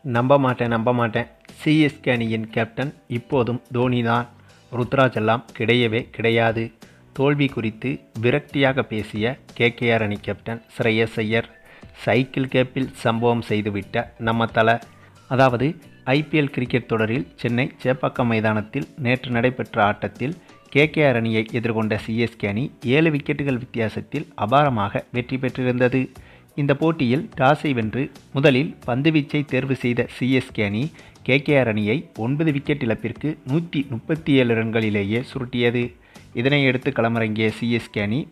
நம்ப மாட்டேன். சிஎஸ்கே அணியின் கேப்டன் இப்போதும் தோனி தான். ருத்ராஜ் எல்லாம் கிடையவே கிடையாது. தோல்வி குறித்து விரக்தியாக பேசிய கேகேஆர் அணி கேப்டன் ஸ்ரேயஸ் ஐயர். சைக்கிள் கேப்பில் சம்பவம் செய்துவிட்ட நம்ம தல. அதாவது ஐபிஎல் கிரிக்கெட் தொடரில் சென்னை சேப்பாக்கம் மைதானத்தில் நேற்று நடைபெற்ற ஆட்டத்தில் கேகேஆர் அணியை எதிர்கொண்ட சிஎஸ்கே அணி 7 விக்கெட்டுகள் வித்தியாசத்தில் அபாரமாக வெற்றி பெற்றிருந்தது. இந்த போட்டியில் டாஸை வென்று முதலில் பந்துவீச்சை தேர்வு செய்த சிஎஸ்கே அணி கேகேஆர் அணியை 9 விக்கெட் இழப்பிற்கு 137 ரன்களிலேயே சுருட்டியது. இதனையடுத்து களமிறங்கிய சிஎஸ்கே அணி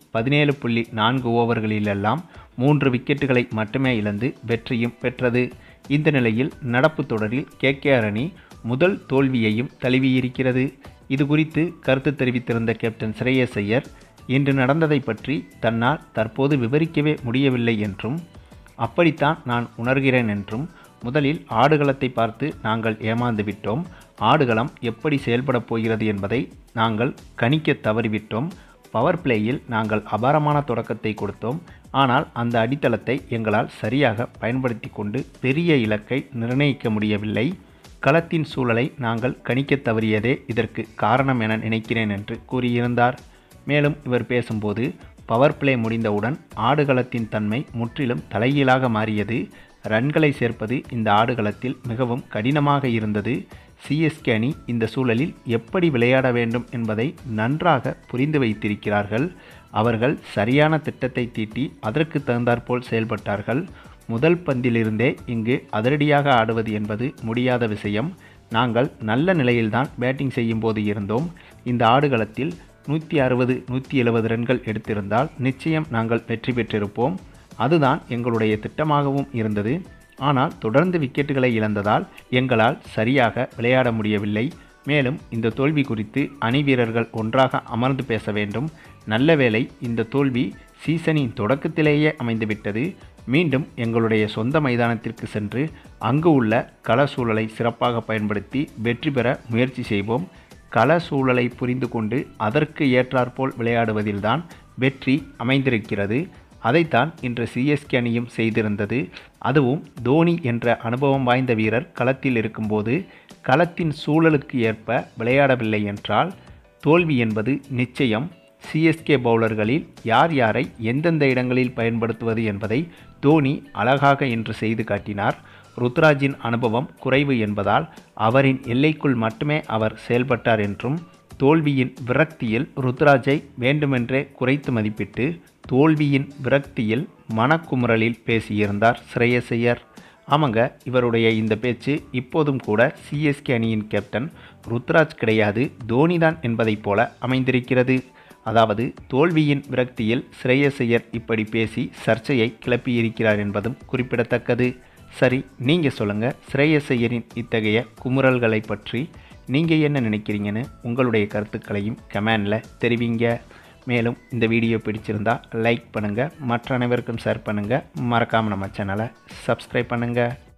17.4 ஓவர்களிலெல்லாம் 3 விக்கெட்டுகளை மட்டுமே இழந்து வெற்றியும் பெற்றது. இந்த நிலையில் நடப்பு தொடரில் கேகேஆர் அணி முதல் தோல்வியையும் தழுவியிருக்கிறது. இது குறித்து கருத்து தெரிவித்திருந்த கேப்டன் ஸ்ரேயஸ் ஐயர், இன்று நடந்ததை பற்றி தன்னால் தற்போது விவரிக்கவே முடியவில்லை என்றும், அப்படித்தான் நான் உணர்கிறேன் என்றும், முதலில் ஆடுகளத்தை பார்த்து நாங்கள் ஏமாந்து விட்டோம். ஆடுகளம் எப்படி செயல்படப் போகிறது என்பதை நாங்கள் கணிக்க தவறிவிட்டோம். பவர் பிளேயில் நாங்கள் அபாரமான தொடக்கத்தை கொடுத்தோம். ஆனால் அந்த அடித்தளத்தை எங்களால் சரியாக பயன்படுத்தி கொண்டு பெரிய இலக்கை நிர்ணயிக்க முடியவில்லை. களத்தின் சூழலை நாங்கள் கணிக்க தவறியதே இதற்கு காரணம் என நினைக்கிறேன் என்று கூறியிருந்தார். மேலும் இவர் பேசும்போது, பவர் பிளே முடிந்தவுடன் ஆடுகளத்தின் தன்மை முற்றிலும் தலைகீழாக மாறியது. ரன்களை சேர்ப்பது இந்த ஆடுகளத்தில் மிகவும் கடினமாக இருந்தது. சிஎஸ்கே அணி இந்த சூழலில் எப்படி விளையாட வேண்டும் என்பதை நன்றாக புரிந்து வைத்திருக்கிறார்கள். அவர்கள் சரியான திட்டத்தை தீட்டி அதற்கு தகுந்தாற்போல் செயல்பட்டார்கள். முதல் பந்திலிருந்தே இங்கு அதிரடியாக ஆடுவது என்பது முடியாத விஷயம். நாங்கள் நல்ல நிலையில்தான் பேட்டிங் செய்யும் போது இருந்தோம். இந்த ஆடுகளத்தில் 160, 170 ரன்கள் எடுத்திருந்தால் நிச்சயம் நாங்கள் வெற்றி பெற்றிருப்போம். அதுதான் எங்களுடைய திட்டமாகவும் இருந்தது. ஆனால் தொடர்ந்து விக்கெட்டுகளை இழந்ததால் எங்களால் சரியாக விளையாட முடியவில்லை. மேலும் இந்த தோல்வி குறித்து அணி வீரர்கள் ஒன்றாக அமர்ந்து பேச வேண்டும். நல்ல வேளை இந்த தோல்வி சீசனின் தொடக்கத்திலேயே அமைந்துவிட்டது. மீண்டும் எங்களுடைய சொந்த மைதானத்திற்கு சென்று அங்கு உள்ள கள சூழலை சிறப்பாக பயன்படுத்தி வெற்றி பெற முயற்சி செய்வோம். கள சூழலை புரிந்து கொண்டு அதற்கு ஏற்றாற்போல் விளையாடுவதில்தான் வெற்றி அமைந்திருக்கிறது. அதைத்தான் இன்று சிஎஸ்கே அணியும் செய்திருந்தது. அதுவும் தோனி என்ற அனுபவம் வாய்ந்த வீரர் களத்தில் இருக்கும்போது களத்தின் சூழலுக்கு ஏற்ப விளையாடவில்லை என்றால் தோல்வி என்பது நிச்சயம். சிஎஸ்கே பவுலர்களில் யார் யாரை எந்தெந்த இடங்களில் பயன்படுத்துவது என்பதை தோனி அழகாக இன்று செய்து காட்டினார். ருத்ராஜின் அனுபவம் குறைவு என்பதால் அவரின் எல்லைக்குள் மட்டுமே அவர் செயல்பட்டார் என்றும், தோல்வியின் விரக்தியில் ருத்ராஜை வேண்டுமென்றே குறைத்து மதிப்பிட்டு தோல்வியின் விரக்தியில் மனக்குமுறலில் பேசியிருந்தார் ஸ்ரேயஸ் ஐயர். ஆமாங்க, இவருடைய இந்த பேச்சு இப்போதும் கூட சிஎஸ்கே அணியின் கேப்டன் ருத்ராஜ் கிடையாது, தோனிதான் என்பதைப் போல அமைந்திருக்கிறது. அதாவது தோல்வியின் விரக்தியில் ஸ்ரேயஸ் ஐயர் இப்படி பேசி சர்ச்சையை கிளப்பியிருக்கிறார் என்பதும் குறிப்பிடத்தக்கது. சரி, நீங்கள் சொல்லுங்கள், ஸ்ரேயஸ் ஐயரின் இத்தகைய குமுறல்களை பற்றி நீங்கள் என்ன நினைக்கிறீங்கன்னு உங்களுடைய கருத்துக்களையும் கமெண்டில் தெரிவிங்க. மேலும் இந்த வீடியோ பிடிச்சிருந்தா லைக் பண்ணுங்கள், மற்ற அனைவருக்கும் ஷேர் பண்ணுங்கள், மறக்காமல் நம்ம சேனலை சப்ஸ்கிரைப் பண்ணுங்கள்.